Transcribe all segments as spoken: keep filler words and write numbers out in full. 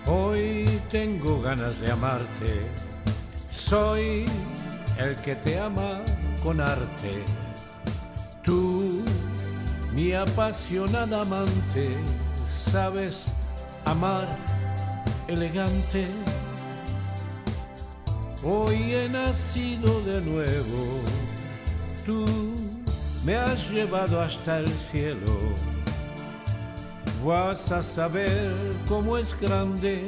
Hoy tengo ganas de amarte, soy el que te ama con arte. Tú, mi apasionada amante, sabes amar elegante. Hoy he nacido de nuevo, tú me has llevado hasta el cielo. Vas a saber cómo es grande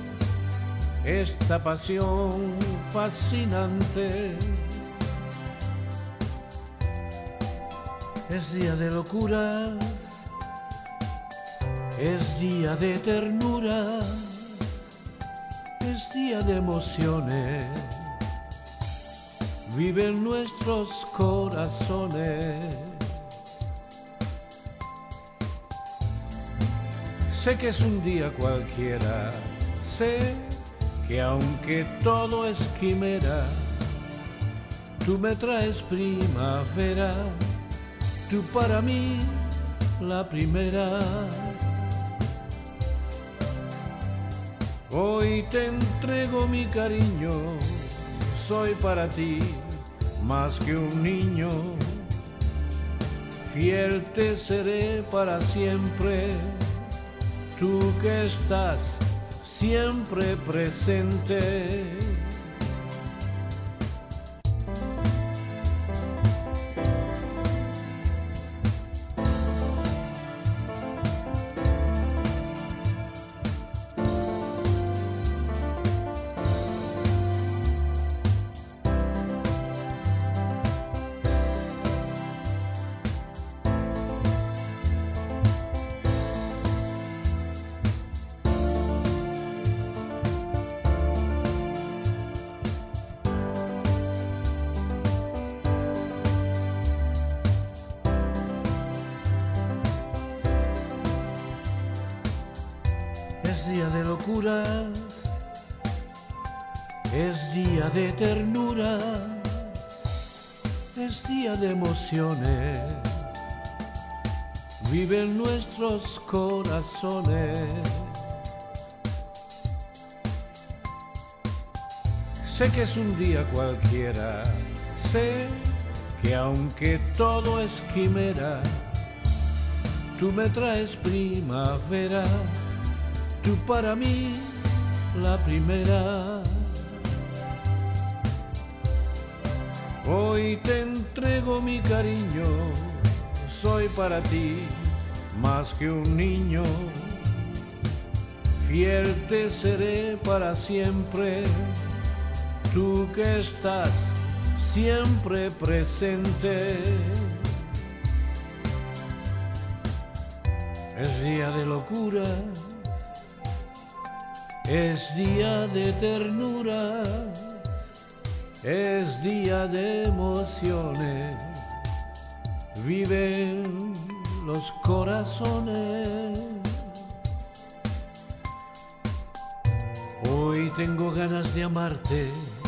esta pasión fascinante. Es día de locuras, es día de ternura, es día de emociones, viven nuestros corazones. Sé que es un día cualquiera, sé que aunque todo es quimera, tú me traes primavera, tú para mí la primera. Hoy te entrego mi cariño, soy para ti más que un niño, fiel te seré para siempre. Tú que estás siempre presente. Es día de locuras, es día de ternura, es día de emociones, viven nuestros corazones. Sé que es un día cualquiera, sé que aunque todo es quimera, tú me traes primavera, tú para mí la primera. Hoy te entrego mi cariño, soy para ti más que un niño, fiel te seré para siempre, tú que estás siempre presente. Es día de locura, es día de ternura, es día de emociones, viven los corazones. Hoy tengo ganas de amarte,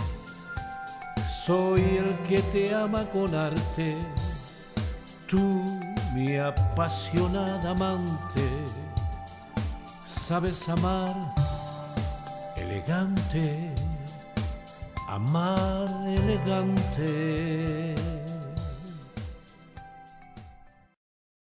soy el que te ama con arte. Tú, mi apasionada amante, sabes amar elegante, amar elegante.